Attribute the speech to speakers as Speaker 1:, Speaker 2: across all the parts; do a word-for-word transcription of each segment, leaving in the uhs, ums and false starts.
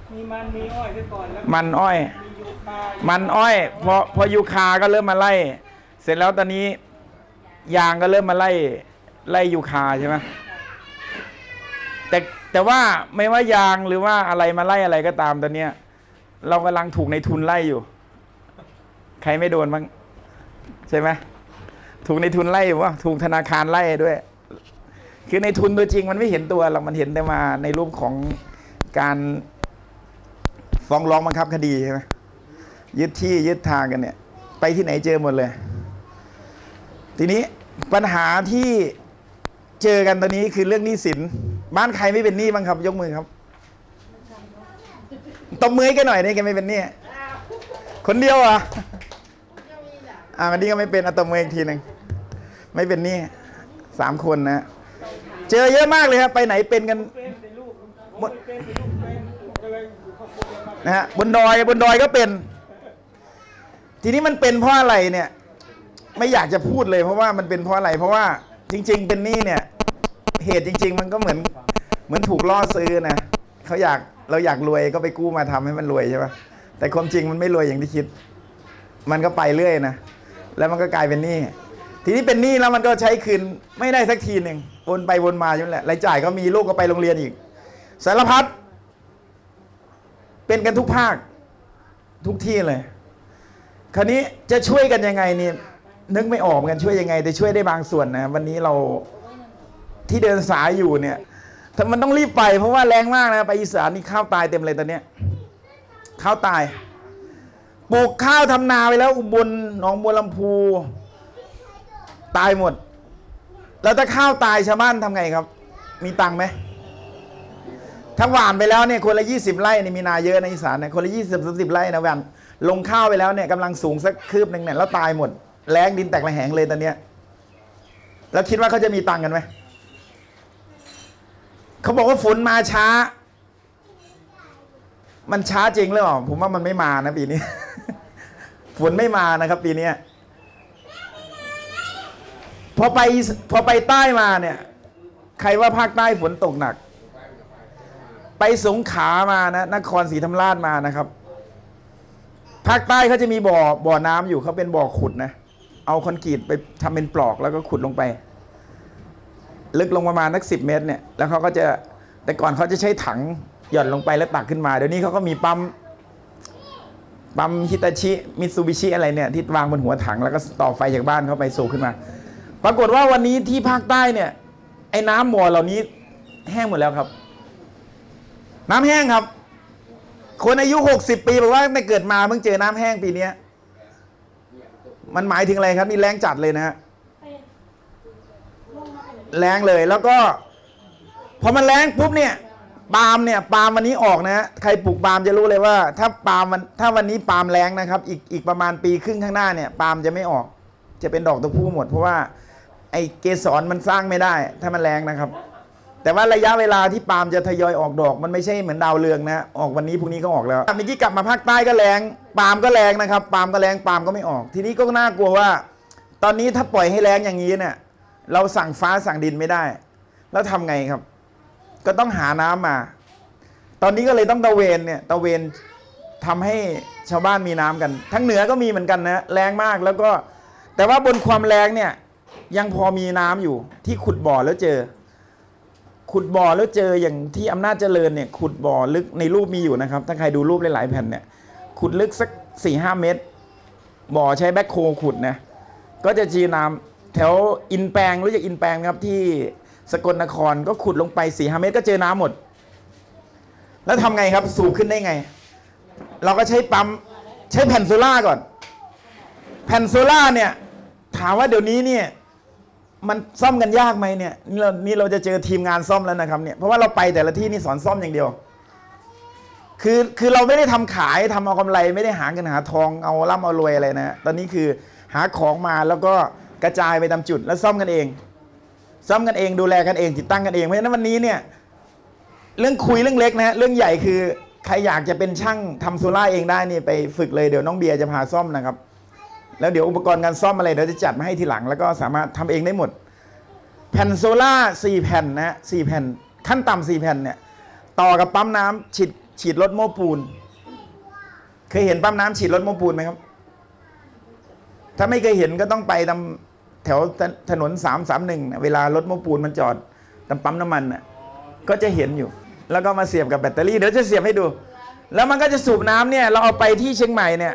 Speaker 1: มีมันมีอ้อยไปก่อนแล้ว
Speaker 2: มันอ้อยมันอ้อยพอพอยูคาก็เริ่มมาไล่เสร็จแล้วตอนนี้ยางก็เริ่มมาไล่ไล่ยูคาใช่ไหมแต่แต่ว่าไม่ว่ายางหรือว่าอะไรมาไล่อะไรก็ตามตอนเนี้ยเรากำลังถูกในทุนไล่อยู่ใครไม่โดนบ้างใช่ไหมถูกในทุนไล่วะถูกธนาคารไล่ด้วยคือในทุนตัวจริงมันไม่เห็นตัวหรอกมันเห็นแต่มาในรูปของการฟ้องร้องบังคับคดีใช่ไหมยึดที่ยึดทางกันเนี่ยไปที่ไหนเจอหมดเลยทีนี้ปัญหาที่เจอกันตอนนี้คือเรื่องหนี้สินบ้านใครไม่เป็นหนี้บ้างครับยกมือครับตบมือให้แกหน่อยนี่แกไม่เป็นหนี้คนเดียวอ่ะอ่าวันนี้ก็ไม่เป็นอ่ะตบมืออีกทีหนึ่งไม่เป็นหนี้สามคนนะเจอเยอะมากเลยครับไปไหนเป็นกันนะฮะบนดอยบนดอยก็เป็นทีนี้มันเป็นเพราะอะไรเนี่ยไม่อยากจะพูดเลยเพราะว่ามันเป็นเพราะอะไรเพราะว่าจริงๆเป็นหนี้เนี่ยเหตุจริงๆมันก็เหมือนเหมือนถูกล่อซื้อนะเขาอยากเราอยากรวยก็ไปกู้มาทำให้มันรวยใช่ปะแต่ความจริงมันไม่รวยอย่างที่คิดมันก็ไปเรื่อยนะแล้วมันก็กลายเป็นหนี้ทีนี้เป็นหนี้แล้วมันก็ใช้คืนไม่ได้สักทีหนึ่งวนไปวนมาอยู่แหละรายจ่ายก็มีลูกก็ไปโรงเรียนอีกสารพัดเป็นกันทุกภาคทุกที่เลยคราวนี้จะช่วยกันยังไงนี่นึกไม่ออกกันช่วยยังไงแต่ช่วยได้บางส่วนนะวันนี้เราที่เดินสายอยู่เนี่ยถ้ามันต้องรีบไปเพราะว่าแรงมากนะไปอีสานนี่ข้าวตายเต็มเลยตอนเนี้ยข้าวตายปลูกข้าวทำนาไปแล้วอุบลหนองบัวลำพูตายหมดแล้วถ้าข้าวตายชาวบ้านทำไงครับมีตังค์ไหมถ้าหว่านไปแล้วเนี่ยคนละยี่สิบไร่นี่มีนาเยอะในอีสานเนี่ยคนละยี่สิบสามสิบไร่นะแหวนลงข้าวไปแล้วเนี่ยกำลังสูงสักคืบหนึ่งเนี่ยแล้วตายหมดแล้งดินแตกระแหงเลยตอนเนี้ยแล้วคิดว่าเขาจะมีตังค์กันไหมเขาบอกว่าฝนมาช้ามันช้าจริงหรือเปล่าผมว่ามันไม่มานะปีนี้ ฝนไม่มานะครับปีนี้พอไปพอไปใต้มาเนี่ยใครว่าภาคใต้ฝนตกหนักไปสงขลามานะนครศรีธรรมราชมานะครับภาคใต้เขาจะมีบ่อบ่อน้ำอยู่เขาเป็นบ่อขุดนะเอาคอนกรีตไปทำเป็นปลอกแล้วก็ขุดลงไปลึกลงประมาณนักสิบเมตรเนี่ยแล้วเขาก็จะแต่ก่อนเขาจะใช้ถังหย่อนลงไปแล้วตักขึ้นมาเดี๋ยวนี้เขาก็มีปั๊มปั๊มฮิตาชิมิตซูบิชิอะไรเนี่ยที่วางบนหัวถังแล้วก็ต่อไฟจากบ้านเข้าไปสูบขึ้นมาปรากฏว่าวันนี้ที่ภาคใต้เนี่ยไอ้น้ำบ่อเหล่านี้แห้งหมดแล้วครับน้ำแห้งครับคนอายุหกสิบปีบอกว่าไม่เกิดมาเพิ่งเจอน้ำแห้งปีนี้มันหมายถึงอะไรครับนี่แรงจัดเลยนะฮะแรงเลยแล้วก็พอมันแรงปุ๊บเนี่ยปาล์มเนี่ยปาล์มวันนี้ออกนะฮะใครปลูกปาล์มจะรู้เลยว่าถ้าปาล์มมันถ้าวันนี้ปาล์มแรงนะครับอีกอีกประมาณปีครึ่งข้างหน้าเนี่ยปาล์มจะไม่ออกจะเป็นดอกตัวผู้หมดเพราะว่าไอ้เกสรมันสร้างไม่ได้ถ้ามันแรงนะครับแต่ว่าระยะเวลาที่ปาล์มจะทยอยออกดอกมันไม่ใช่เหมือนดาวเรืองนะออกวันนี้พรุ่งนี้ก็ออกแล้วเมื่อกี้กลับมาภาคใต้ก็แรงปาล์มก็แรงนะครับปาล์มก็แรงปาล์มก็ไม่ออกทีนี้ก็น่ากลัวว่าตอนนี้ถ้าปล่อยให้แรงอย่างนี้เนี่ยเราสั่งฟ้าสั่งดินไม่ได้แล้วทำไงครับก็ต้องหาน้ำมาตอนนี้ก็เลยต้องตะเวนเนี่ยตะเวนทำให้ชาวบ้านมีน้ำกันทั้งเหนือก็มีเหมือนกันนะแรงมากแล้วก็แต่ว่าบนความแรงเนี่ยยังพอมีน้ำอยู่ที่ขุดบ่อแล้วเจอขุดบ่อแล้วเจออย่างที่อำนาจเจริญเนี่ยขุดบ่อลึกในรูปมีอยู่นะครับถ้าใครดูรูปหลายๆแผ่นเนี่ยขุดลึกสักสี่ห้าเมตรบ่อใช้แบ็คโฮขุดนะก็จะจีน้ำแถวอินแปลงรู้จักอินแปลงครับที่สกลนครก็ขุดลงไปสี่ห้าเมตรก็เจอน้ำหมดแล้วทำไงครับสูบขึ้นได้ไงเราก็ใช้ปั๊มใช้แผ่นโซล่าก่อนแผ่นโซล่าเนี่ยถามว่าเดี๋ยวนี้เนี่ยมันซ่อมกันยากไหมเนี่ยนี่เรานี่เราจะเจอทีมงานซ่อมแล้วนะครับเนี่ยเพราะว่าเราไปแต่ละที่นี่สอนซ่อมอย่างเดียวคือคือเราไม่ได้ทำขายทำเอากำไรไม่ได้หาเงินหาทองเอาร่ำเอารวยอะไรนะตอนนี้คือหาของมาแล้วก็กระจายไปตามจุดแล้วซ่อมกันเองซ่อมกันเองดูแลกันเองติดตั้งกันเองเพราะฉะนั้นวันนี้เนี่ยเรื่องคุยเรื่องเล็กนะเรื่องใหญ่คือใครอยากจะเป็นช่างทำโซล่าเองได้นี่ไปฝึกเลยเดี๋ยวน้องเบียร์จะพาซ่อมนะครับแล้วเดี๋ยวอุปกรณ์การซ่อมอะไรเดี๋ยวจะจัดมาให้ทีหลังแล้วก็สามารถทำเองได้หมดแผ่นโซล่าสี่แผ่นนะสี่แผ่นขั้นต่ำสี่แผ่นเนี่ยต่อกับปั๊มน้ำฉีดฉีดรถโม้ปูนเคยเห็นปั๊มน้ำฉีดรถโม้ปูนไหมครับถ้าไม่เคยเห็นก็ต้องไปตามแถวถนนสามสามหนึ่งเวลารถโม้ปูนมันจอดตามปั๊มน้ำมันน่ะก็จะเห็นอยู่แล้วก็มาเสียบกับแบตเตอรี่เดี๋ยวจะเสียบให้ดูแล้วมันก็จะสูบน้ำเนี่ยเราเอาไปที่เชียงใหม่เนี่ย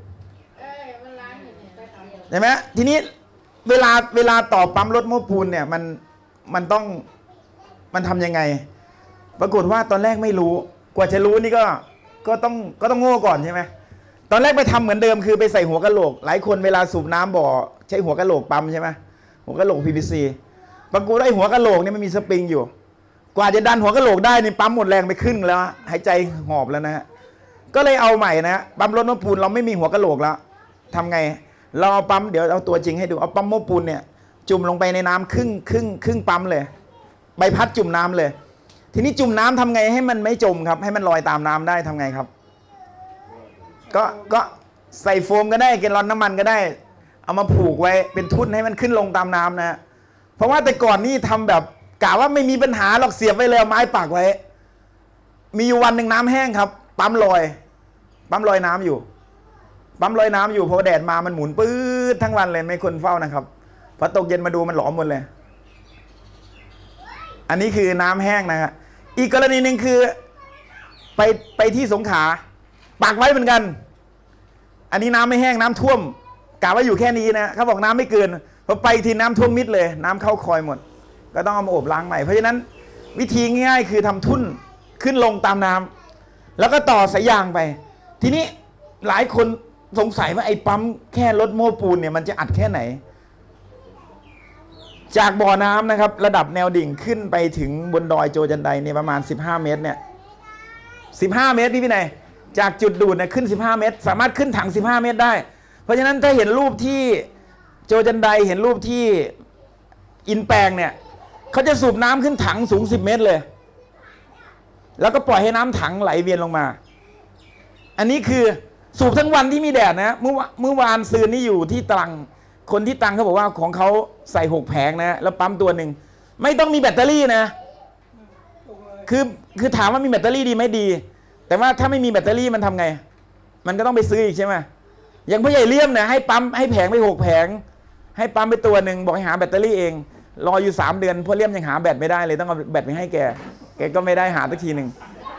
Speaker 2: ใช่ไหมทีนี้เวลาเวลาต่อปั๊มรถโม้ปูนเนี่ยมันมันต้องมันทำยังไงปรากฏว่าตอนแรกไม่รู้กว่าจะรู้นี่ก็ก็ต้องก็ต้องโง่ก่อนใช่ไหมตอนแรกไปทำเหมือนเดิมคือไปใส่หัวกะโหลกหลายคนเวลาสูบน้ำบ่อใช้หัวกะโหลกปั๊มใช่ไหมหัวกะโหลก พี วี ซี ปรากฏว่าไอ้หัวกะโหลกนี่มันมีสปริงอยู่กว่าจะดันหัวกะโหลกได้นี่ปั๊มหมดแรงไปครึ่งแล้วหายใจหอบแล้วนะฮะก็เลยเอาใหม่นะปั๊มรถโม้ปูนเราไม่มีหัวกะโหลกแล้วทำไงเราเอาปั๊มเดี๋ยวเอาตัวจริงให้ดูเอาปั๊มโม้ปูนเนี่ยจุ่มลงไปในน้ำครึ่งครึ่งครึ่งปั๊มเลยใบพัดจุ่มน้ำเลยทีนี้จุ่มน้ำทำไงให้มันไม่จมครับให้มันลอยตามน้ำได้ทำไงครับก็ก็ใส่โฟมก็ได้แกลลอนน้ำมันก็ได้เอามาผูกไว้เป็นทุ่นให้มันขึ้นลงตามน้ำนะเพราะว่าแต่ก่อนนี่ทำแบบกะว่าไม่มีปัญหาหรอกเสียบไว้เลยไม้ปักไว้มีอยู่วันหนึ่งน้ำแห้งครับปั๊มลอยปั๊มลอยน้ำอยู่ปั๊มลอยน้ำอยู่พอแดดมามันหมุนปื๊ดทั้งวันเลยไม่คนเฝ้านะครับพอตกเย็นมาดูมันหลอมหมดเลยอันนี้คือน้ำแห้งนะครับอีกกรณีหนึ่งคือไปไปที่สงขลาปักไว้เหมือนกันอันนี้น้ำไม่แห้งน้ำท่วมกะว่าอยู่แค่นี้นะเขาบอกน้ำไม่เกินพอไปทีน้ำท่วมมิดเลยน้ำเข้าคอยหมดก็ต้องเอามาอบล้างใหม่เพราะฉะนั้นวิธีง่ายๆคือทำทุ่นขึ้นลงตามน้ำแล้วก็ต่อสายยางไปทีนี้หลายคนสงสัยว่าไอ้ปั๊มแค่รถโม้ปูนเนี่ยมันจะอัดแค่ไหนจากบ่อน้ำนะครับระดับแนวดิ่งขึ้นไปถึงบนดอยโจจันไดเนี่ยประมาณสิบห้าเมตรเนี่ยสิบห้าเมตรพี่พี่ไหนจากจุดดูดเนี่ยขึ้นสิบห้าเมตรสามารถขึ้นถังสิบห้าเมตรได้เพราะฉะนั้นถ้าเห็นรูปที่โจจันไดเห็นรูปที่อินแปลงเนี่ยเขาจะสูบน้ำขึ้นถังสูงสิบเมตรเลยแล้วก็ปล่อยให้น้ำถังไหลเวียนลงมาอันนี้คือสูบทั้งวันที่มีแดดนะเมื่อเมื่อวานซืนนี่อยู่ที่ตรังคนที่ตรังเขาบอกว่าของเขาใส่หกแผงนะแล้วปั๊มตัวหนึ่งไม่ต้องมีแบตเตอรี่นะคือคือถามว่ามีแบตเตอรี่ดีไหมดีแต่ว่าถ้าไม่มีแบตเตอรี่มันทำไงมันก็ต้องไปซื้ออีกใช่ไหมอย่างพ่อใหญ่เลี่ยมเนี่ยให้ปั๊มให้แผงไปหกแผงให้ปั๊มไปตัวหนึ่งบอกให้หาแบตเตอรี่เองรออยู่สามเดือนพ่อเลี่ยมยังหาแบตไม่ได้เลยต้องเอาแบตไปให้แกแกก็ไม่ได้หาสักทีหนึ่ง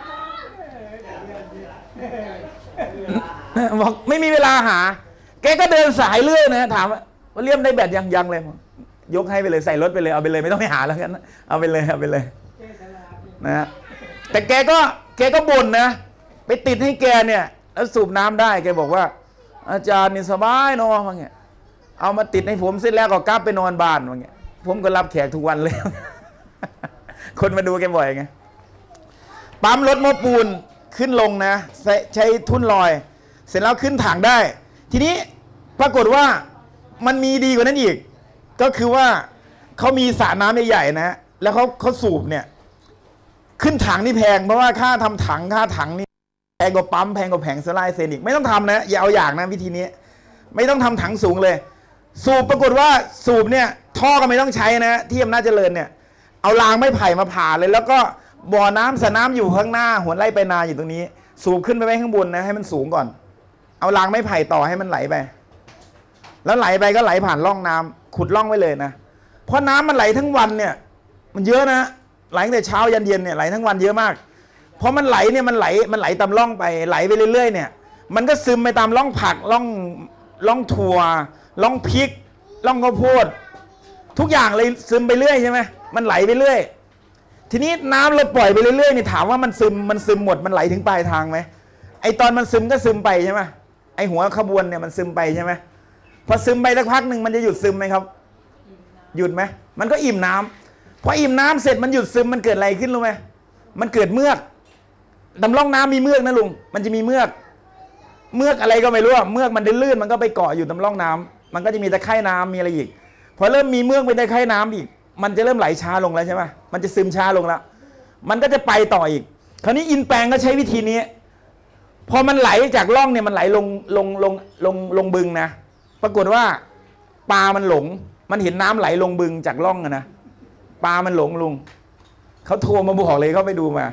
Speaker 2: บอกไม่มีเวลาหาแกก็เดินสายเรื่อยนะถามว่าเลี่ยมได้แบตยังยังเลยยกให้ไปเลยใส่รถไปเลยเอาไปเลยไม่ต้องไปหาแล้วกันเอาไปเลยเอาไปเลยนะแต่แกก็แกก็บ่นนะไปติดให้แกเนี่ยแล้วสูบน้ำได้แกบอกว่าอาจารย์นี่สบายเนาะว่าเงี้ยเอามาติดให้ผมเสร็จแล้วก็กลับไปนอนบ้านว่าเงี้ยผมก็รับแขกทุกวันเลย คนมาดูแกบ่อยไงปั๊มรถโม้ปูนขึ้นลงนะใช้ใช้ทุ่นลอยเสร็จแล้วขึ้นถังได้ทีนี้ปรากฏว่ามันมีดีกว่านั้นอีกก็คือว่าเขามีสระน้ำใหญ่ๆนะแล้วเขาเขาสูบเนี่ยขึ้นถังนี่แพงเพราะว่าค่าทำถังค่าถังนี่แพงกว่าปั๊มแพงกว่าแผงโซล่าร์เซลล์อีกไม่ต้องทำนะอย่าเอาอย่างนะวิธีนี้ไม่ต้องทำถังสูงเลยสูบปรากฏว่าสูบเนี่ยท่อก็ไม่ต้องใช้นะที่อำนาจเจริญเนี่ยเอารางไม้ไผ่มาผ่าเลยแล้วก็บ่อน้ำสระน้ำอยู่ข้างหน้าหัวไร่ไปนาอยู่ตรงนี้สูบขึ้นไปไว้ข้างบนนะให้มันสูงก่อนเอารางไม้ไผ่ต่อให้มันไหลไปแล้วไหลไปก็ไหลผ่านร่องน้ำขุดร่องไว้เลยนะเพราะน้ำมันไหลทั้งวันเนี่ยมันเยอะนะไหลตั้งแต่เช้ายันเย็นเนี่ยไหลทั้งวันเยอะมากเพราะมันไหลเนี่ยมันไหลมันไหลตามร่องไปไหลไปเรื่อยๆเนี่ยมันก็ซึมไปตามร่องผักร่องร่องถั่วร่องพริกร่องข้าวโพดทุกอย่างเลยซึมไปเรื่อยใช่ไหมมันไหลไปเรื่อยทีนี้น้ำเราปล่อยไปเรื่อยๆนี่ถามว่ามันซึมมันซึมหมดมันไหลถึงปลายทางไหมไอตอนมันซึมก็ซึมไปใช่ไหมไอหัวขบวนเนี่ยมันซึมไปใช่ไหมพอซึมไปสักพักหนึ่งมันจะหยุดซึมไหมครับหยุดไหมมันก็อิ่มน้ำพออิ่มน้ำเสร็จมันหยุดซึมมันเกิดอะไรขึ้นรู้ไหมมันเกิดเมือกดำร่องน้ำมีเมือกนะลุงมันจะมีเมือกเมือกอะไรก็ไม่รู้เมือกมันลื่นมันก็ไปเกาะอยู่ดำร่องน้ำมันก็จะมีตะไคร่น้ำมีอะไรอีกพอเริ่มมีเมือกเป็นตะไคร่น้ำอีกมันจะเริ่มไหลช้าลงแล้วใช่ไหมมันจะซึมช้าลงแล้วมันก็จะไปต่ออีกคราวนี้อินแปลงก็ใช้วิธีนี้พอมันไหลจากร่องเนี่ยมันไหลลงลงลงลงลงบึงนะปรากฏว่าปลามันหลงมันเห็นน้ำไหลลงบึงจากร่องนะปลามันหลงลุงเขาโทรมาบอกเลยเขาไปดูมา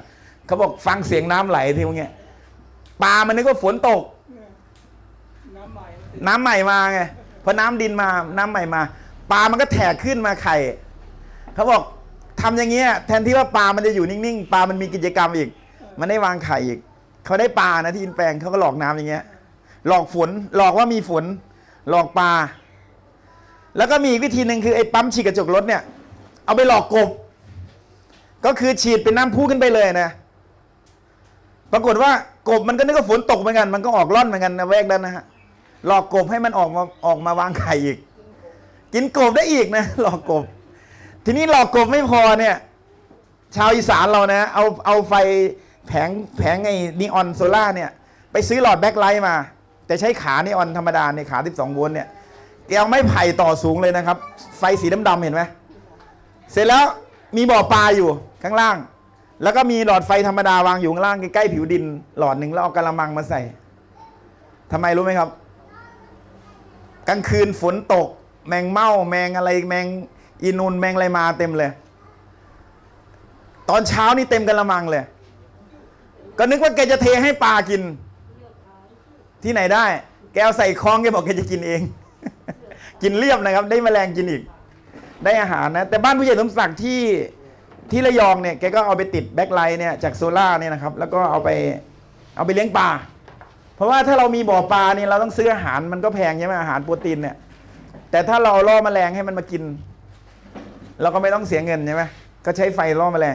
Speaker 2: เขาบอกฟังเสียงน้ำไหลทีเงี้ยปลามันนึกว่าฝนตกน้ำใหม่น้ำใหม่มาไงพอน้ำดินมาน้ำใหม่มาปลามันก็แถกขึ้นมาไข่เขาบอกทำอย่างเงี้ยแทนที่ว่าปลามันจะอยู่นิ่งๆปลามันมีกิจกรรมอีกมันได้วางไข่อีกเขาได้ปลานะที่อินแปลงเขาก็หลอกน้ำอย่างเงี้ยหลอกฝนหลอกว่ามีฝนหลอกปลาแล้วก็มีวิธีหนึ่งคือไอ้ปั๊มฉีดกระจกรถเนี่ยเอาไปหลอกกบก็คือฉีดเป็นน้ำพุขึ้นไปเลยนะปรากฏว่ากบมันก็นึกว่าฝนตกเหมือนกันมันก็ออกร่อนเหมือนกันนะแวกนั้นนะฮะหลอกกบให้มันออกมาออกมาวางไข่อีกกินกบได้อีกนะหลอกกบทีนี้หลอกกบไม่พอเนี่ยชาวอีสานเรานะเอาเอาไฟแผงแผงไอ้นีออนโซล่าเนี่ยไปซื้อหลอดแบ็คไลท์มาแต่ใช้ขานีออนธรรมดาในขาสิบสองโวลต์เนี่ยแกเอาไม้ไผ่ต่อสูงเลยนะครับไฟสีดำๆเห็นไหมเสร็จแล้วมีบ่อปลาอยู่ข้างล่างแล้วก็มีหลอดไฟธรรมดาวางอยู่ข้างล่างใกล้ๆผิวดินหลอดหนึ่งแล้วเอากระมังมาใส่ทำไมรู้ไหมครับกลางคืนฝนตกแมงเม่าแมงอะไรแมงอีนูนแมงอะไรมาเต็มเลยตอนเช้านี่เต็มกระมังเลยก็นึกว่าแกจะเทให้ปลากินที่ไหนได้แกเอาใส่คลองแกบอกแกจะกินเอง กินเรียบนะครับได้แมลงกินอีกได้อาหารนะแต่บ้านผู้ใหญ่สมศักดิ์ที่ที่ระยองเนี่ยแกก็เอาไปติดแบ็คไลท์เนี่ยจากโซล่าเนี่ยนะครับแล้วก็เอาไปเอาไปเลี้ยงปลาเพราะว่าถ้าเรามีบ่อปลาเนี่ยเราต้องซื้ออาหารมันก็แพงใช่ไหมอาหารโปรตีนเนี่ยแต่ถ้าเราล่อแมลงให้มันมากินเราก็ไม่ต้องเสียเงินใช่ไหมก็ใช้ไฟล่อแมลง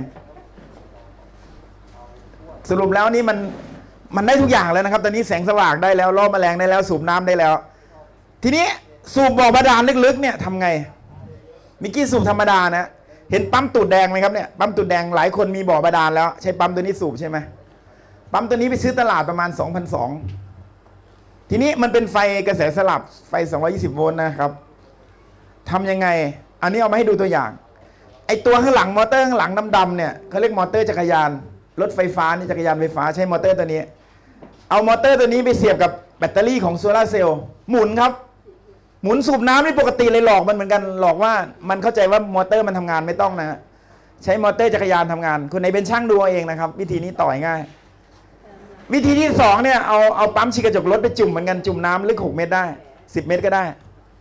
Speaker 2: สรุปแล้วนี่มันมันได้ทุกอย่างแล้วนะครับตอนนี้แสงสว่างได้แล้วล่อแมลงได้แล้วสูบน้ำได้แล้วทีนี้สูบบ่อบาดาลลึกๆเนี่ยทำไงมิกกี้สูบธรรมดานะเห็นปั๊มตูดแดงไหมครับเนี่ยปั๊มตูดแดงหลายคนมีบ่อบาดาลแล้วใช้ปั๊มตัวนี้สูบใช่ไหมปั๊มตัวนี้ไปซื้อตลาดประมาณ สองพันสองร้อย ทีนี้มันเป็นไฟกระแสสลับไฟสองร้อยยี่สิบโวลต์นะครับทำยังไงอันนี้เอามาให้ดูตัวอย่างไอตัวข้างหลังมอเตอร์ข้างหลังดำๆเนี่ยเขาเรียกมอเตอร์จักรยานรถไฟฟ้านี่จักรยานไฟฟ้าใช้มอเตอร์ตัวนี้เอามอเตอร์ตัวนี้ไปเสียบกับแบตเตอรี่ของโซลาร์เซลล์หมุนครับหมุนสูบน้ำนี่ปกติเลยหลอกมันเหมือนกันหลอกว่ามันเข้าใจว่ามอเตอร์มันทำงานไม่ต้องนะใช้มอเตอร์จักรยานทำงานคนไหนเป็นช่างดูเองนะครับวิธีนี้ต่อยง่ายวิธีที่สองเนี่ยเอาเอาปั๊มฉีดกระจกรถไปจุ่มเหมือนกันจุ่มน้ำลึกหกเมตรได้สิบเมตรก็ได้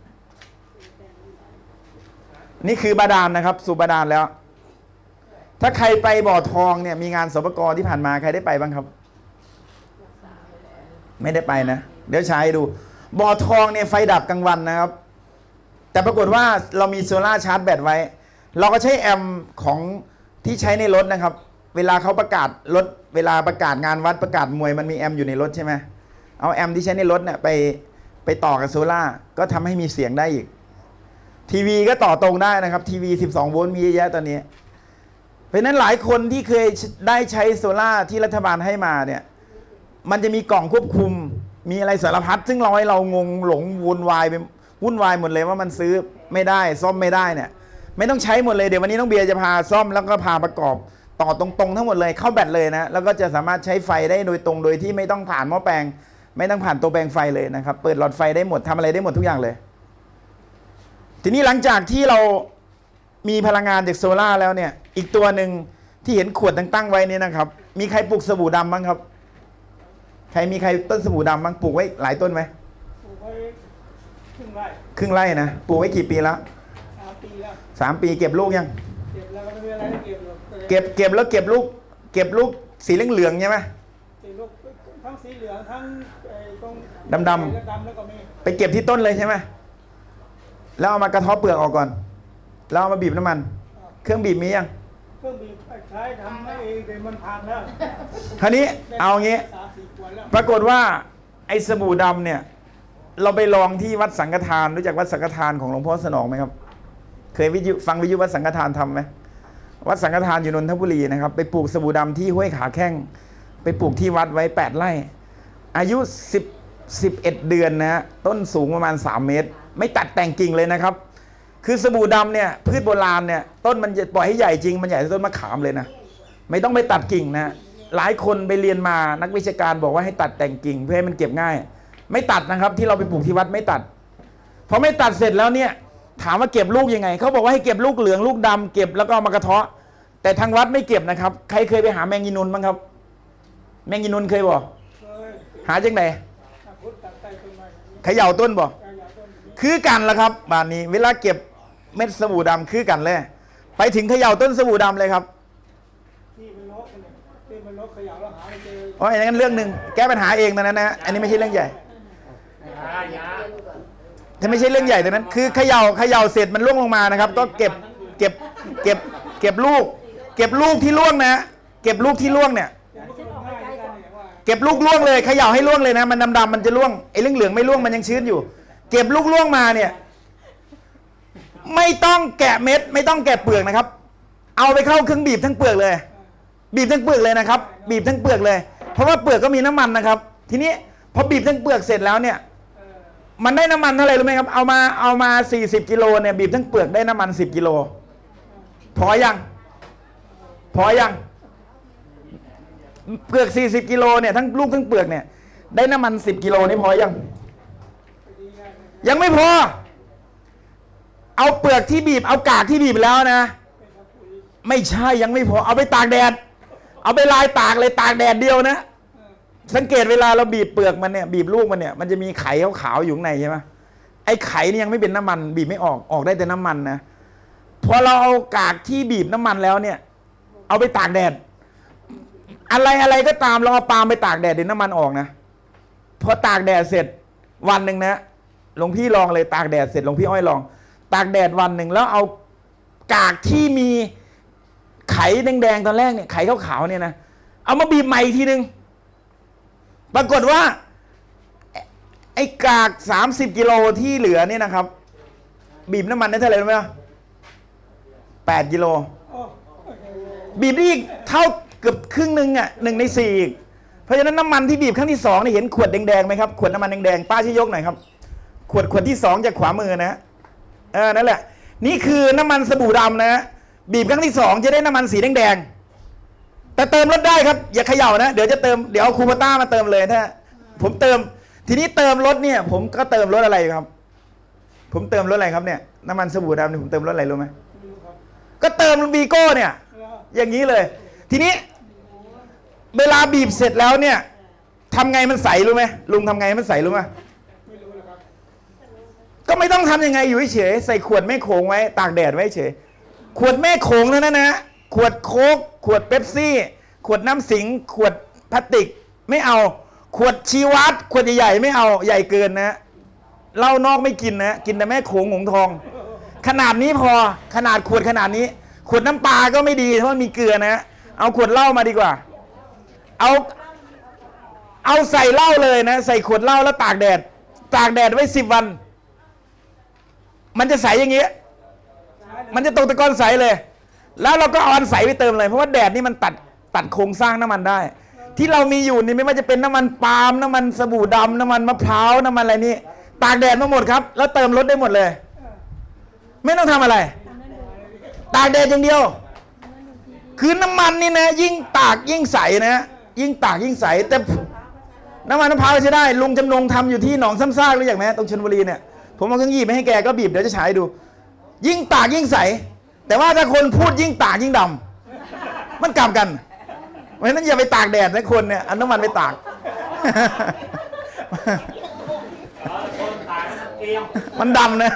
Speaker 2: นี่คือบาดาลนะครับสูบบาดาลแล้วถ้าใครไปบ่อทองเนี่ยมีงานสปกรที่ผ่านมาใครได้ไปบ้างครับไม่ได้ไปนะเดี๋ยวใช้ดูบ่อทองเนี่ยไฟดับกลางวันนะครับแต่ปรากฏว่าเรามีโซล่าชาร์จแบตไว้เราก็ใช้แอมป์ของที่ใช้ในรถนะครับเวลาเขาประกาศรถเวลาประกาศงานวัดประกาศมวยมันมีแอมป์อยู่ในรถใช่ไหมเอาแอมป์ที่ใช้ในรถเนี่ยไปไปต่อกับโซล่าก็ทำให้มีเสียงได้อีกทีวีก็ต่อตรงได้นะครับทีวีสิบสองโวลต์มีเยอะแยะตอนนี้เพราะนั้นหลายคนที่เคยได้ใช้โซล่าที่รัฐบาลให้มาเนี่ยมันจะมีกล่องควบคุมมีอะไรสารพัดซึ่งเราให้เรางงหลงวุ่นวายไปวุ่นวายหมดเลยว่ามันซื้อไม่ได้ซ่อมไม่ได้เนี่ยไม่ต้องใช้หมดเลยเดี๋ยววันนี้น้องเบียร์จะพาซ่อมแล้วก็พาประกอบต่อตรงๆทั้งหมดเลยเข้าแบตเลยนะแล้วก็จะสามารถใช้ไฟได้โดยตรงโดยที่ไม่ต้องผ่านหม้อแปลงไม่ต้องผ่านตัวแปลงไฟเลยนะครับเปิดหลอดไฟได้หมดทำอะไรได้หมดทุกอย่างเลยทีนี้หลังจากที่เรามีพลังงานจากโซล่าแล้วเนี่ยอีกตัวหนึ่งที่เห็นขวดตั้งๆไว้นี่นะครับมีใครปลูกสบู่ดำบ้างครับใครมีใครต้นสบู่ดำบ้างปลูกไว้หลายต้นไหมปลูกไว้ครึ่งไร่ครึ่งไร่นะปลูกไว้กี่ปีแล้วสามปีแล้วสามปีเก็บลูกยังเก็บแล้วไม่มีอะไรเก็บเก็บเก็บแล้วเก็บลูกเก็บลูกสีเหลืองๆใช่ไหมสีลูกทั้งสีเหลืองทั้งตรงดำดำแล้วก็มีไปเก็บที่ต้นเลยใช่ไหมแล้วเอามากระเทาะเปลือกออกก่อนแล้วเอามาบีบน้ำมันเครื่องบีบมียังเครื่องบีบใช้ทำให้เองแต่มันพังแล้วคราวนี้เอางี้ปรากฏว่าไอ้สบู่ดำเนี่ยเราไปลองที่วัดสังฆทานรู้จักวัดสังฆทานของหลวงพ่อสนองไหมครับเคยวิทยุฟังวิทยุวัดสังฆทานทำไหมวัดสังฆทานอยู่นนทบุรีนะครับไปปลูกสบู่ดำที่ห้วยขาแข้งไปปลูกที่วัดไว้แปดไร่อายุสิบ สิบเอ็ดเดือนนะฮะต้นสูงประมาณสามเมตรไม่ตัดแต่งกิ่งเลยนะครับคือสบู่ดำเนี่ยพืชโบราณเนี่ยต้นมันจะปล่อยให้ใหญ่จริงมันใหญ่ต้นมะขามเลยนะไม่ต้องไปตัดกิ่งนะหลายคนไปเรียนมานักวิชาการบอกว่าให้ตัดแต่งกิ่งเพื่อให้มันเก็บง่ายไม่ตัดนะครับที่เราไปปลูกที่วัดไม่ตัดพอไม่ตัดเสร็จแล้วเนี่ยถามว่าเก็บลูกยังไงเขาบอกว่าให้เก็บลูกเหลืองลูกดำเก็บแล้วก็มากระเทาะแต่ทางวัดไม่เก็บนะครับใครเคยไปหาแมงยีนูนบ้างครับแมงยีนูนเคยบอกหาจังไหนเขย่าต้นบอกคือกันละครับบ้านนี้เวลาเก็บเม็ดสบู่ดำคือกันเลยไปถึงเขย่าต้นสบู่ดำเลยครับที่มันลกที่มันลกเขย่าแล้วหาไม่เจออ๋ออย่างนั้นเรื่องหนึ่งแก้ปัญหาเองตอนนั้นนะอันนี้ไม่ใช่เรื่องใหญ่ถ้าไม่ใช่เรื่องใหญ่ตอนนั้นคือเขย่าเขย่าเสร็จมันร่วงลงมานะครับก็เก็บเก็บเก็บเก็บลูกเก็บลูกที่ร่วงนะเก็บลูกที่ร่วงเนี่ยเก็บลูกร่วงเลยเขย่าให้ร่วงเลยนะมันดำๆมันจะร่วงไอ้เหลืองๆไม่ร่วงมันยังชื้นอยู่เก็บลูกร่วงมาเนี่ยไม่ต้องแกะเม็ดไม่ต้องแกะเปลือกนะครับเอาไปเข้าเครื่องบีบทั้งเปลือกเลยบีบทั้งเปลือกเลยนะครับบีบทั้งเปลือกเลยเพราะว่าเปลือกก็มีน้ำมันนะครับทีนี้พอบีบทั้งเปลือกเสร็จแล้วเนี่ยมันได้น้ำมันเท่าไหร่รู้ไหมครับเอามาเอามาสี่สิบกิโลเนี่ยบีบทั้งเปลือกได้น้ำมันสิบกิโลพอยังพอยังเปลือกสี่สิบกิโลเนี่ยทั้งลูกทั้งเปลือกเนี่ยได้น้ำมันสิบกิโลนี่พอยังยังไม่พอเอาเปลือกที่บีบเอากากที่บีบแล้วนะไม่ใช่ยังไม่พอเอาไปตากแดดเอาไปลายตากเลยตากแดดเดียวนะสังเกตเวลาเราบีบเปลือกมันเนี่ยบีบลูกมันเนี่ยมันจะมีไข่ขาวๆอยู่ข้างในใช่ไหมไอ้ไข่นี่ยังไม่เป็นน้ำมันบีบไม่ออกออกได้แต่น้ำมันนะพอเราเอากากที่บีบน้ำมันแล้วเนี่ยเอาไปตากแดดอะไรอะไรก็ตามเราเอาปาล์มไปตากแดดเดี๋ยวน้ำมันออกนะพอตากแดดเสร็จวันหนึ่งนะหลวงพี่ลองเลยตากแดดเสร็จหลวงพี่อ้อยลองตากแดดวันหนึ่งแล้วเอากากที่มีไข่แดงๆตอนแรกเนี่ยไข่ขาวๆเนี่ยนะเอามาบีบใหม่อีกทีนึงปรากฏว่าไอ้กากสามสิบกิโลที่เหลือเนี่ยนะครับบีบน้ำมันได้เท่าไหร่รู้ไหมแปดกิโลบีบได้อีกเท่าเกือบครึ่งหนึ่งอ่ะหนึ่งในสี่อีกเพราะฉะนั้นน้ำมันที่บีบครั้งที่สองนี่เห็นขวดแดงๆไหมครับขวดน้ำมันแดงๆป้าช่วยยกหน่อยครับขวดขวดที่สองจากขวามือนะเออนั่นแหละนี่คือน้ำมันสบู่ดำนะบีบครั้งที่สองจะได้น้ำมันสีแดงๆแต่เติมรถได้ครับอย่าเขย่านะเดี๋ยวจะเติมเดี๋ยวเอาคูปต้ามาเติมเลยถ้าผมเติมทีนี้เติมรถเนี่ยผมก็เติมรถอะไรครับผมเติมรถอะไรครับเนี่ยน้ำมันสบู่ดำเนี่ยผมเติมรถอะไรรู้ไหมก็เติมวีโก้เนี่ยอย่างนี้เลยทีนี้เวลาบีบเสร็จแล้วเนี่ยทำไงมันใสรู้ไหมลุงทำไงมันใสรู้ไหมก็ไม่ต้องทำยังไงอยู่เฉยใส่ขวดแม่โขงไว้ตากแดดไว้เฉยขวดแม่โขงเท่านั้นนะขวดโค้กขวดเป๊ปซี่ขวดน้ำสิงขวดพลาสติกไม่เอาขวดชีวัตขวดใหญ่ๆไม่เอาใหญ่เกินนะเหล้านอกไม่กินนะกินแต่แม่โขงหงทองขนาดนี้พอขนาดขวดขนาดนี้ขวดน้ำปลาก็ไม่ดีเพราะมันมีเกลือนะเอาขวดเหล้ามาดีกว่าเอาเอาใส่เหล้าเลยนะใส่ขวดเหล้าแล้วตากแดดตากแดดไว้สิบวันมันจะใสอย่างเงี้ยมันจะตกตะกอนใสเลยแล้วเราก็เอาอันใสไปเติมเลยเพราะว่าแดดนี่มันตัดตัดโครงสร้างน้ำมันได้ที่เรามีอยู่นี่ไม่ว่าจะเป็นน้ำมันปาล์มน้ำมันสบู่ดำน้ำมันมะพร้าวน้ำมันอะไรนี่ตากแดดมาหมดครับแล้วเติมรถได้หมดเลยไม่ต้องทำอะไรตากแดดอย่างเดียวคือน้ำมันนี่นะยิ่งตากยิ่งใสนะยิ่งตากยิ่งใสแต่น้ำมันมะพร้าวใช้ได้ลุงจำนงทำอยู่ที่หนองซ้ำซากรู้อย่างไหมตรงชลบุรีเนี่ยผมเอาเครื่องยีบไปให้แกก็บีบเดี๋ยวจะฉายดูยิ่งตากยิ่งใสแต่ว่าถ้าคนพูดยิ่งตากยิ่งดำมันกลับกันเพราะฉะนั้นอย่าไปตากแดดนะคนเนี่ยเอาน้ำมันไปตากมันดำนะ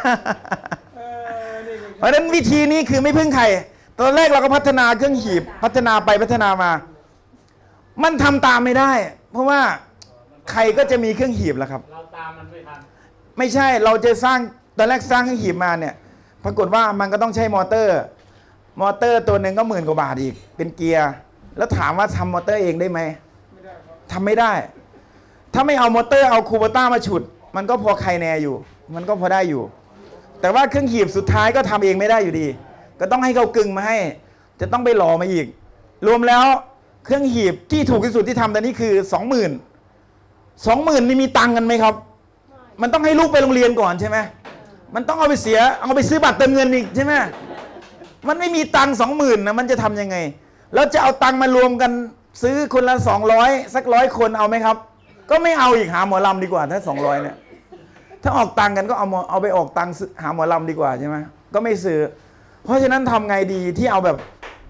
Speaker 2: เพราะฉะนั้นวิธีนี้คือไม่พึ่งใครตอนแรกเราก็พัฒนาเครื่องหีบพัฒนาไปพัฒนามามันทำตามไม่ได้เพราะว่าใครก็จะมีเครื่องหีบแหละครับเราตามมันไม่ทันไม่ใช่เราจะสร้างตอนแรกสร้างเครื่องหีบมาเนี่ยปรากฏว่ามันก็ต้องใช้มอเตอร์มอเตอร์ตัวหนึ่งก็หมื่นกว่าบาทอีกเป็นเกียร์แล้วถามว่าทำมอเตอร์เองได้ไหมทำไม่ได้ถ้าไม่เอามอเตอร์เอาคูโบต้ามาฉุดมันก็พอใครแน่อยู่มันก็พอได้อยู่แต่ว่าเครื่องหีบสุดท้ายก็ทำเองไม่ได้อยู่ดีก็ต้องให้เขากึ่งมาให้จะต้องไปหล่อมาอีกรวมแล้วเครื่องหีบที่ถูกที่สุดที่ทำตอนนี้คือสองหมื่นสองหมื่นนี่มีตังค์กันไหมครับมันต้องให้ลูกไปโรงเรียนก่อนใช่ไหมมันต้องเอาไปเสียเอาไปซื้อบัตรเติมเงินอีกใช่ไหมมันไม่มีตังค์สองหมื่นนะมันจะทำยังไงแล้วจะเอาตังค์มารวมกันซื้อคนละสองร้อยสักร้อยคนเอาไหมครับก็ไม่เอาอีกหาหมอลำดีกว่าถ้าสองร้อยเนี่ยถ้าออกตังค์กันก็เอาเอาไปออกตังค์หาหมอลำดีกว่าใช่ไหมก็ไม่ซื้อเพราะฉะนั้นทำไงดีที่เอาแบบ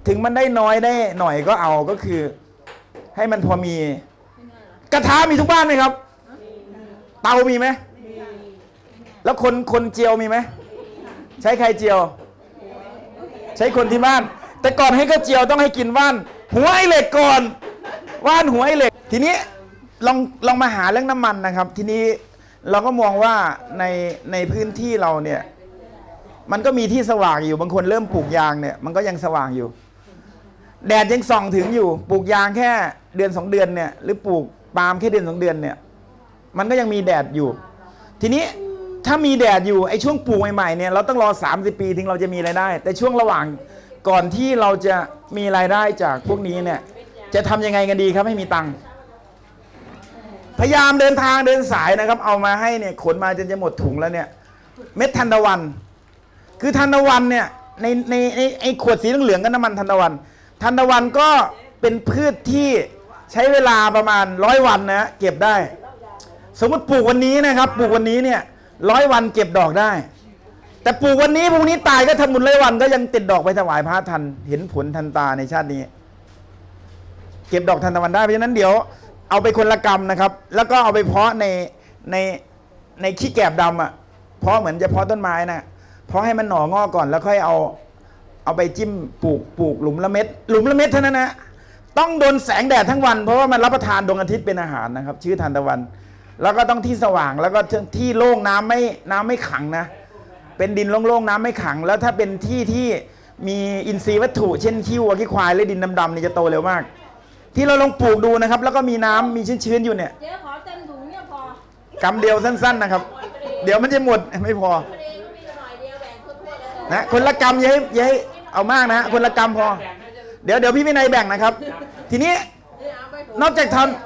Speaker 2: ถึงมันได้น้อยได้หน่อยก็เอาก็คือ ให้มันพอมีกระทะมีทุกบ้านไหมครับเตามีไหมแล้วคนคนเจียวมีไหมใช้ใครเจียวใช้คนที่บ้านแต่ก่อนให้ก็เจียวต้องให้กินว่านหัวไอเหล็กก่อนว่านหัวไอเหล็กทีนี้ลองลองมาหาเรื่องน้ำมันนะครับทีนี้เราก็มองว่าในในพื้นที่เราเนี่ยมันก็มีที่สว่างอยู่บางคนเริ่มปลูกยางเนี่ยมันก็ยังสว่างอยู่แดดยังส่องถึงอยู่ปลูกยางแค่เดือนสองเดือนเนี่ยหรือปลูกปาล์มแค่เดือนสองเดือนเนี่ยมันก็ยังมีแดดอยู่ทีนี้ถ้ามีแดดอยู่ไอ้ช่วงปลูกใหม่ๆเนี่ยเราต้องรอสามสิบปีถึงเราจะมีรายได้แต่ช่วงระหว่างก่อนที่เราจะมีรายได้จากพวกนี้เนี่ยจะทำยังไงกันดีครับให้มีตังค์พยายามเดินทางเดินสายนะครับเอามาให้เนี่ยขนมาจนจะหมดถุงแล้วเนี่ยเม็ดทานตะวันคือทานตะวันเนี่ยในในไอ้ขวดสีเหลืองๆก็น้ำมันทานตะวันทานตะวันก็เป็นพืชที่ใช้เวลาประมาณร้อยวันนะเก็บได้สมมติปลูกวันนี้นะครับปลูกวันนี้เนี่ยร้อยวันเก็บดอกได้แต่ปลูกวันนี้พรุ่งนี้ตายก็ทำบุญร้อยวันก็ยังติดดอกไปถวายพระทันเห็นผลทันตาในชาตินี้เก็บดอกทานตะวันได้เพราะฉะนั้นเดี๋ยวเอาไปคนละกรรมนะครับแล้วก็เอาไปเพาะในในในขี้แกบดำอ่ะเพาะเหมือนจะเพาะต้นไม้นะเพาะให้มันหน่องอกก่อนแล้วค่อยเอาเอาไปจิ้มปลูกปลูกหลุมละเม็ดหลุมละเม็ดเท่านั้นนะต้องโดนแสงแดดทั้งวันเพราะว่ามันรับประทานดวงอาทิตย์เป็นอาหารนะครับชื่อทานตะวันแล้วก็ต้องที่สว่างแล้วก็ที่โล่งน้ำไม่น้ำไม่ขังนะเป็นดินโล่งๆน้ำไม่ขังแล้วถ้าเป็นที่ที่มีอินทรีย์วัตถุเช่นขี้วัวขี้ควายและดินดำๆนี่จะโตเร็วมากที่เราลองปลูกดูนะครับแล้วก็มีน้ำมีชื้นๆอยู่เนี่ย
Speaker 1: เจ๊ขอเต็มถุงเนี่ยพ
Speaker 2: อกำเดียวสั้นๆนะครับเดี๋ยวมันจะหมดไม่พอนะคนละกำอย่าให้อย่าให้เอามากนะคนละกำพอเดี๋ยวเดี๋ยวพี่วินัยแบ่งนะครับทีนี้นอกจากทำ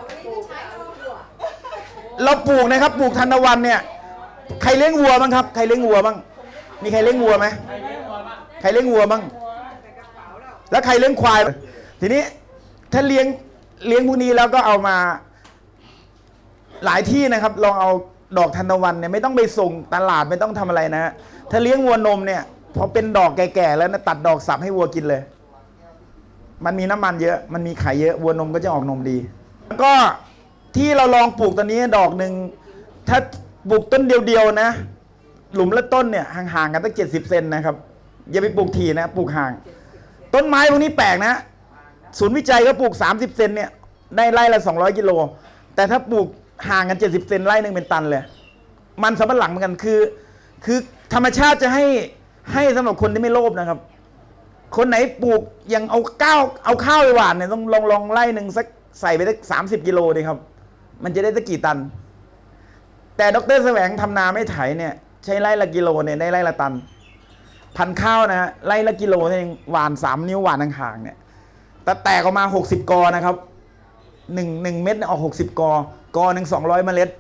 Speaker 2: เราปลูกนะครับปลูกทานตะวันเนี่ยใครเลี้ยงวัวบ้างครับใครเลี้ยงวัวบ้างมีใครเลี้ยงวัวไหมใครเลี้ยงวัวบ้างแล้วใครเลี้ยงควายทีนี้ถ้าเลี้ยงเลี้ยงพวกนี้แล้วก็เอามาหลายที่นะครับลองเอาดอกทานตะวันเนี่ยไม่ต้องไปส่งตลาดไม่ต้องทำอะไรนะฮะถ้าเลี้ยงวัวนมเนี่ยพอเป็นดอกแก่ๆแล้วนะตัดดอกสับให้วัวกินเลยมันมีน้ำมันเยอะมันมีไข่เยอะวัวนมก็จะออกนมดีแล้วก็ที่เราลองปลูกตอนนี้ดอกหนึ่งถ้าปลูกต้นเดียวๆนะหลุมละต้นเนี่ยห่างๆกันตั้งเจ็ดสิบเซนนะครับอย่าไปปลูกทีนะปลูกห่างต้นไม้พวกนี้แปลกนะศูนย์วิจัยก็ปลูกสามสิบเซนเนี่ยได้ไร่ละสองร้อยกิโลแต่ถ้าปลูกห่างกันเจ็ดสิบเซนไร่หนึ่งเป็นตันเลยมันสำปะหลังเหมือนกันคือคือธรรมชาติจะให้ให้สำหรับคนที่ไม่โลภนะครับคนไหนปลูกยังเอาก้าวเอาข้าวไปหว่านเนี่ยต้องลองลองไร่หนึ่งสักใส่ไปได้สามสิบกิโลดีครับมันจะได้สักกี่ตันแต่ดร.แสวงทำนาไม่ไถเนี่ยใช้ไร่ละกิโลเนี่ยได้ไร่ละตันพันข้าวนะฮะไร่ละกิโลเองหว่านสามนิ้วหว่านห่างๆเนี่ยแต่แตกออกมาหกสิบกอนะครับหนึ่งหนึ่งเม็ดออกหกสิบกอกอหนึ่งสองร้อยเมล็ด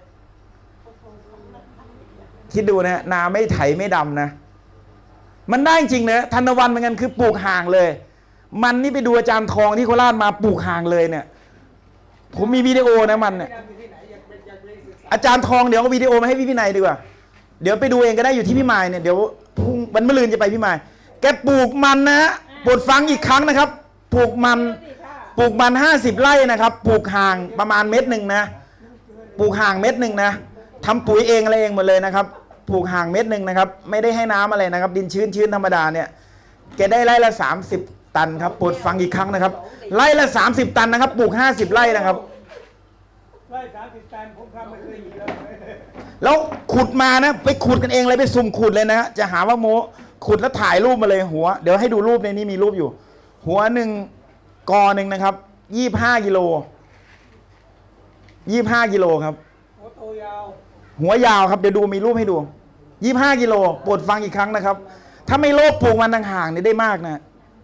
Speaker 2: คิดดูนะนาไม่ไถไม่ดำนะมันได้จริงนะทานตะวันเหมือนกันคือปลูกห่างเลยมันนี่ไปดูอาจารย์ทองที่โคราชมาปลูกห่างเลยเนี่ยผมมีวิดีโอนะมันเนี่ยอาจารย์ทองเดี๋ยวเอาวิดีโอมาให้พี่พี่นายดีกว่าเดี๋ยวไปดูเองก็ได้อยู่ที่พี่มายเนี่ยเดี๋ยวพรุ่งวันมะรืนจะไปพี่มายแกปลูกมันนะโปรดฟังอีกครั้งนะครับปลูกมันปลูกมันห้าสิบไร่นะครับปลูกห่างประมาณเม็ดหนึ่งนะปลูกห่างเม็ดหนึ่งนะทำปุ๋ยเองอะไรเองหมดเลยนะครับปลูกห่างเม็ดหนึ่งนะครับไม่ได้ให้น้ำอะไรนะครับดินชื้นชื้นธรรมดาเนี่ยแกได้ไร่ละสามสิบตันครับโปรดฟังอีกครั้งนะครับไร่ละสามสิบตันนะครับปลูกห้าสิบไร่นะครับไร่สามสิบตันผมทำไม่เคยมีเลยแล้วขุดมานะไปขุดกันเองเลยไปสุ่มขุดเลยนะจะหาว่าโมขุดแล้วถ่ายรูปมาเลยหัวเดี๋ยวให้ดูรูปในนี้มีรูปอยู่หัวหนึ่งกอหนึ่งนะครับยี่สิบห้ากิโลยี่สิบห้ากิโลครับหัวโตยาวหัวยาวครับเดี๋ยวดูมีรูปให้ดูยี่สิบห้ากิโลโปรดฟังอีกครั้งนะครับถ้าไม่โลภปลูกมันห่างๆนี่ได้มากนะ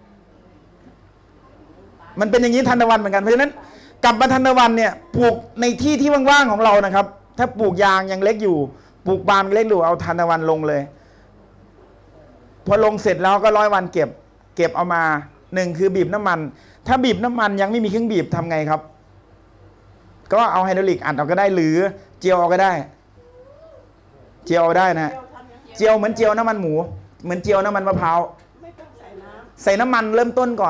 Speaker 2: มันเป็นอย่างนี้ทานตะวันเหมือนกันเพราะฉะนั้นกลับมาทานตะวันเนี่ยปลูกในที่ที่ว่างๆของเรานะครับถ้าปลูกยางยังเล็กอยู่ปลูกปาล์มเล็กอยู่เอาทานตะวันลงเลยพอลงเสร็จแล้วก็ร้อยวันเก็บเก็บเอามาหนึ่งคือบีบน้ำมันถ้าบีบน้ำมันยังไม่มีเครื่องบีบทำไงครับก็เอาไฮดรอลิกอัดเอาก็ได้หรือเจียวเอาก็ได้เจียวได้นะเจียวเหมือนเจียวน้ำมันหมูเหมือนเจียวน้ำมันมะพร้าวใส่น้ำมันเริ่มต้นก่อน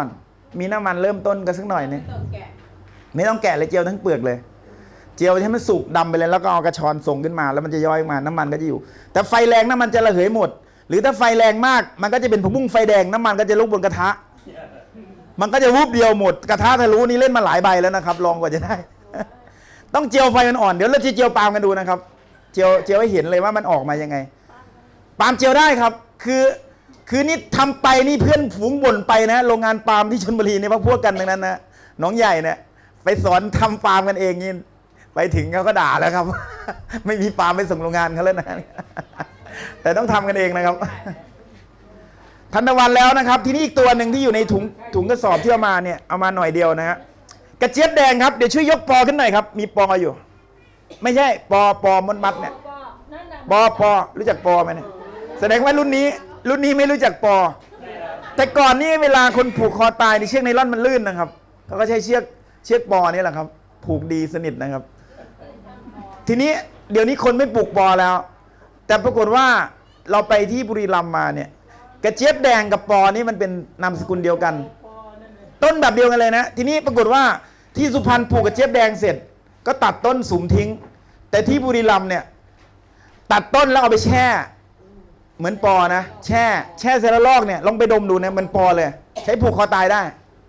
Speaker 2: มีน้ำมันเริ่มต้นกันสักหน่อยนึงไม่ต้องแกะเลยเจียวทั้งเปลือกเลยเจียวให้มันสุกดำไปเลยแล้วก็เอากระชอนส่งขึ้นมาแล้วมันจะย่อยมาน้ำมันก็จะอยู่แต่ไฟแรงน้ำมันจะระเหยหมดหรือถ้าไฟแรงมากมันก็จะเป็นผักบุ้งไฟแดงน้ำมันก็จะลุกบนกระทะมันก็จะวูบเดียวหมดกระทะทะลุนี่เล่นมาหลายใบแล้วนะครับลองกว่าจะได้ ต้องเจียวไฟมันอ่อนเดี๋ยวเราจะเจียวปาล์มกันดูนะครับเจียวเจียวให้เห็นเลยว่ามันออกมายังไงปาล์มเจียวได้ครับคือคือนี่ทำไปนี่เพื่อนฝูงบ่นไปนะโรงงานปาล์มที่ชลบุรีนี่พวกพวกกันดังนั้นนะน้องใหญ่เนี่ยไปสอนทำปาล์มกันเองนี่ไปถึงเขาก็ด่าแล้วครับ ไม่มีปาล์มไปส่งโรงงานเขาแล้วนะ แต่ต้องทำกันเองนะครับทันตะวันแล้วนะครับทีนี้อีกตัวหนึ่งที่อยู่ในถุงถุงกระสอบที่เอามาเนี่ยเอามาหน่อยเดียวนะฮะกระเจี๊ยบแดงครับเดี๋ยวช่วยยกปอขึ้นหน่อยครับมีปออยู่ไม่ใช่ปอปอมดมัดเนี่ยปอปอรู้จักปอไหมเนี่ยแสดงว่ารุ่นนี้รุ่นนี้ไม่รู้จักปอแต่ก่อนนี่เวลาคนผูกคอตายในเชือกไนล่อนมันลื่นนะครับเขาก็ใช้เชือกเชือกปอนี่แหละครับผูกดีสนิทนะครับทีนี้เดี๋ยวนี้คนไม่ปลูกปอแล้วแต่ปรากฏว่าเราไปที่บุรีรัมย์มาเนี่ยกระเจี๊ยบแดงกับปอนี่มันเป็นนามสกุลเดียวกันต้นแบบเดียวกันเลยนะทีนี้ปรากฏว่าที่สุพรรณปลูกกระเจี๊ยบแดงเสร็จก็ตัดต้นสุมทิ้งแต่ที่บุรีรัมย์เนี่ยตัดต้นแล้วเอาไปแช่เหมือนปอนะแช่แช่เซราลอกเนี่ยลองไปดมดูเนี่ยมันปอเลยใช้ผูกคอตายได้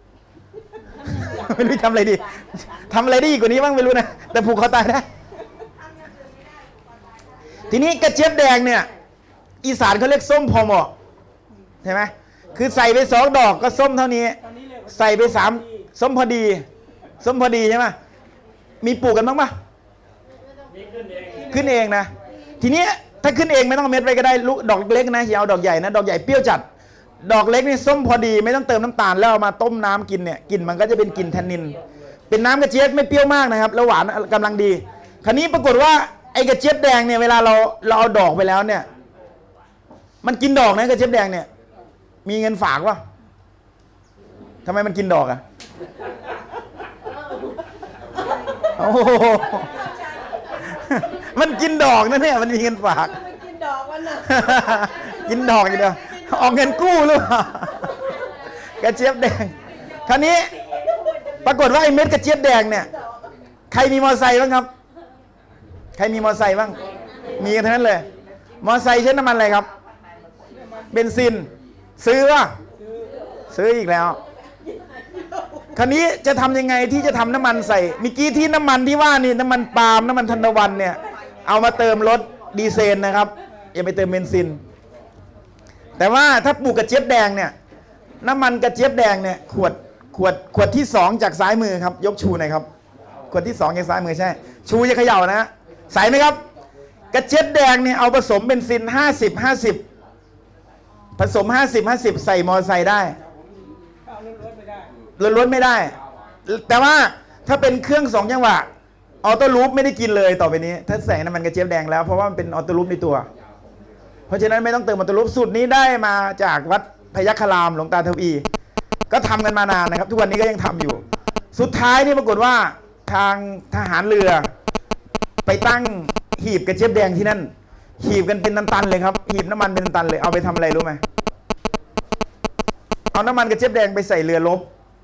Speaker 2: ไม่รู้ทำอะไรดีทำอะไรได้อีกกว่านี้บ้างไม่รู้นะแต่ผูกคอตายได้ทีนี้กระเจี๊ยบแดงเนี่ยอีสานเขาเรียกส้มพอเหมาะใช่ไหมคือใส่ไปสองดอกก็ส้มเท่านี้ใส่ไปสามส้มพอดีส้มพอดีใช่ไหมมีปลูกกันบ้างปะขึ้นเองนะทีนี้ถ้าขึ้นเองไม่ต้องเม็ดไปก็ได้ลูกดอกเล็กนะอย่าเอาดอกใหญ่นะดอกใหญ่เปรี้ยวจัดดอกเล็กนี่ส้มพอดีไม่ต้องเติมน้ำตาลแล้วเอามาต้มน้ำกินเนี่ยกลิ่นมันก็จะเป็นกลิ่นแทนนินเป็นน้ำกระเจี๊ยบไม่เปรี้ยวมากนะครับแล้วหวานกำลังดีคราวนี้ปรากฏว่าไอ้กระเจี๊ยบแดงเนี่ยเวลาเราเราเอาดอกไปแล้วเนี่ยมันกินดอกนะกระเจี๊ยบแดงเนี่ยมีเงินฝากวะทำไมมันกินดอกอะโอ้มันกินดอกนะเนี่ยมันมีเงินฝากกินดอกมันน่ะกินดอกอย่างเดียวออกเงินกู้หรือเปล่ากระเจี๊ยบแดงคราวนี้ปรากฏว่าไอ้เม็ดกระเจี๊ยบแดงเนี่ยใครมีมอเตอร์ไซค์บ้างครับใครมีมอเตอร์ไซค์บ้างมีกันทั้งนั้นเลยมอเตอร์ไซค์ใช้น้ำมันอะไรครับเบนซินซื้อป่ะซื้ออีกแล้วคราวนี้จะทำยังไงที่จะทำน้ำมันใส่เมื่อกี้ที่น้ำมันที่ว่านี่น้ำมันปาล์มน้ำมันทันตะวันเนี่ยเอามาเติมรถดีเซลนะครับอย่าไปเติมเบนซินแต่ว่าถ้าปลูกกระเจี๊ยบแดงเนี่ยน้ำมันกระเจี๊ยบแดงเนี่ยขวดขวดขวดที่สองจากซ้ายมือครับยกชูหน่อยครับขวดที่สองจากซ้ายมือใช่ชูจะเขย่านะใส่ไหมครับกระเจี๊ยบแดงเนี่ยเอาผสมเบนซินห้าสิบห้าสิบผสมห้าสิบห้าสิบใส่มอเตอร์ไซค์ได้ล้วนๆไม่ได้แต่ว่าถ้าเป็นเครื่องสองจังหวะออโต้ลูปไม่ได้กินเลยต่อไปนี้ถ้าใส่น้ำมันกระเจี๊ยบแดงแล้วเพราะว่ามันเป็นออโต้ลูปในตัวเพราะฉะนั้นไม่ต้องเติมออโต้ลูปสูตรนี้ได้มาจากวัดพยัคฆารามหลวงตาทวีก็ทำกันมานานนะครับทุกวันนี้ก็ยังทำอยู่สุดท้ายนี่ปรากฏว่าทางทหารเรือไปตั้งหีบกระเจี๊ยบแดงที่นั่นหีบกันเป็นตันๆเลยครับหีบน้ำมันเป็นตันเลยเอาไปทำอะไรรู้ไหมเอาน้ำมันกระเจี๊ยบแดงไปใส่เรือรบ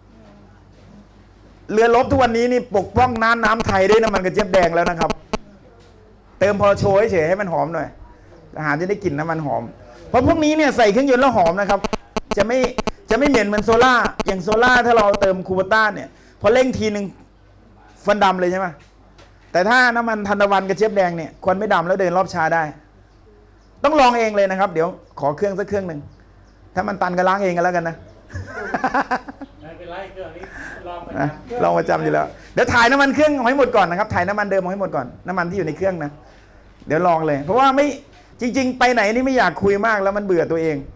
Speaker 2: เรือรบทุกวันนี้นี่ปกป้องน้ำน้ำไทยด้วยน้ำมันกระเจี๊ยบแดงแล้วนะครับเติมพอโชยเฉยให้มันหอมหน่อยทหารจะได้กลิ่นน้ำมันหอมเพราะพวกนี้เนี่ยใส่เครื่องยนต์แล้วหอมนะครับจะไม่จะไม่เหม็นเหมือนโซล่าอย่างโซล่าถ้าเราเติมคูเบต้าเนี่ยพอเร่งทีหนึ่งฟันดำเลยใช่ไหมแต่ถ้าน้ำมันทันตะวันกระเจี๊ยบแดงเนี่ยควันไม่ดำแล้วเดินรอบชาได้ต้องลองเองเลยนะครับเดี๋ยวขอเครื่องสักเครื่องหนึ่งถ้ามันตันก็ล้างเองกันแล้วกันนะไม่เป็นไรเครื่องนี้ลองประจำลองประจำอยู่แล้วเดี๋ยวถ่ายน้ำมันเครื่องเอาให้หมดก่อนนะครับถ่ายน้ำมันเดิมเอาให้หมดก่อนน้ำมันที่อยู่ในเครื่องนะเดี๋ยวลองเลยเพราะว่าไม่จริงๆไปไหนนี่ไม่อยากคุยมากแล้วมันเบื่อตัวเอง